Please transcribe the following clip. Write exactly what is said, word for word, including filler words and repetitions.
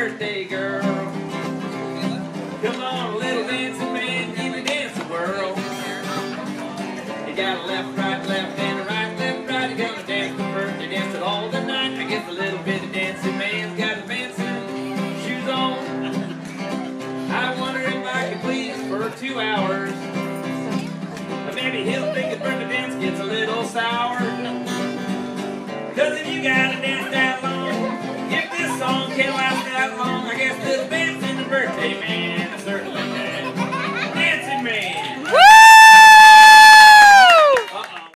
birthday girl. Come on, little dancing man, give me dance the world. You got a left, right, left, and a right, left, right. You gonna dance the birthday dance it all the night. I guess a little bit of dancing man's got his dancing shoes on. I wonder if I could please for two hours. But maybe he'll think his birthday dance gets a little sour. Cause if you gotta dance down